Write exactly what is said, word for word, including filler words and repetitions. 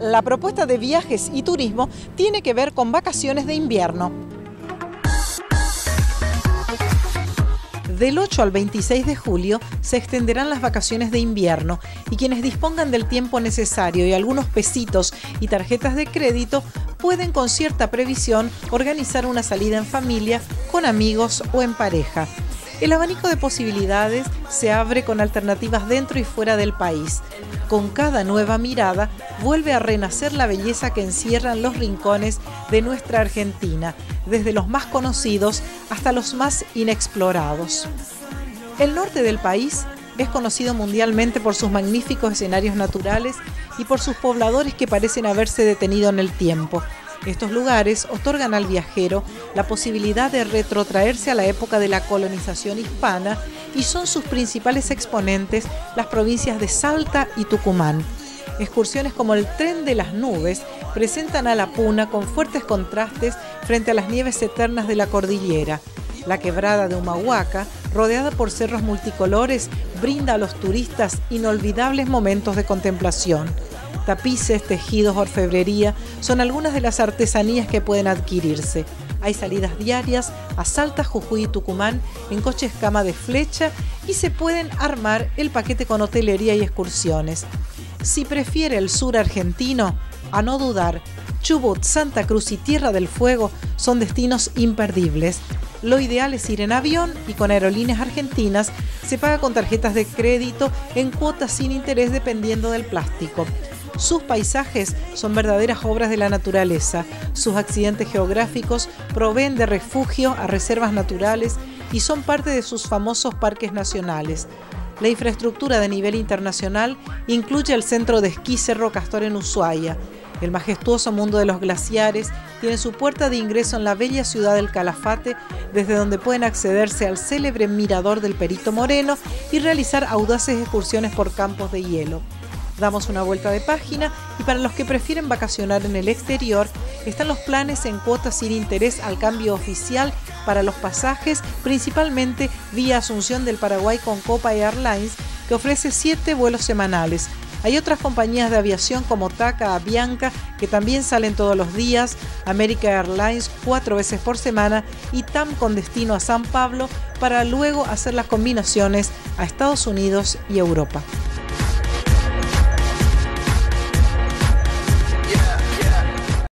La propuesta de viajes y turismo tiene que ver con vacaciones de invierno. Del ocho al veintiséis de julio se extenderán las vacaciones de invierno y quienes dispongan del tiempo necesario y algunos pesitos y tarjetas de crédito pueden con cierta previsión organizar una salida en familia, con amigos o en pareja. El abanico de posibilidades se abre con alternativas dentro y fuera del país. Con cada nueva mirada vuelve a renacer la belleza que encierran los rincones de nuestra Argentina, desde los más conocidos hasta los más inexplorados. El norte del país es conocido mundialmente por sus magníficos escenarios naturales y por sus pobladores que parecen haberse detenido en el tiempo. Estos lugares otorgan al viajero la posibilidad de retrotraerse a la época de la colonización hispana y son sus principales exponentes las provincias de Salta y Tucumán. Excursiones como el Tren de las Nubes presentan a la Puna con fuertes contrastes frente a las nieves eternas de la cordillera. La quebrada de Humahuaca, rodeada por cerros multicolores, brinda a los turistas inolvidables momentos de contemplación. Tapices, tejidos, orfebrería son algunas de las artesanías que pueden adquirirse. Hay salidas diarias a Salta, Jujuy y Tucumán en coches cama de flecha y se pueden armar el paquete con hotelería y excursiones. Si prefiere el sur argentino, a no dudar, Chubut, Santa Cruz y Tierra del Fuego son destinos imperdibles. Lo ideal es ir en avión y con aerolíneas argentinas se paga con tarjetas de crédito en cuotas sin interés dependiendo del plástico. Sus paisajes son verdaderas obras de la naturaleza. Sus accidentes geográficos proveen de refugio a reservas naturales y son parte de sus famosos parques nacionales. La infraestructura de nivel internacional incluye el centro de esquí Cerro Castor en Ushuaia. El majestuoso mundo de los glaciares tiene su puerta de ingreso en la bella ciudad del Calafate, desde donde pueden accederse al célebre mirador del Perito Moreno y realizar audaces excursiones por campos de hielo. Damos una vuelta de página y para los que prefieren vacacionar en el exterior, están los planes en cuotas sin interés al cambio oficial para los pasajes, principalmente vía Asunción del Paraguay con Copa Airlines, que ofrece siete vuelos semanales. Hay otras compañías de aviación como TACA, Avianca, que también salen todos los días, America Airlines cuatro veces por semana y T A M con destino a San Pablo para luego hacer las combinaciones a Estados Unidos y Europa.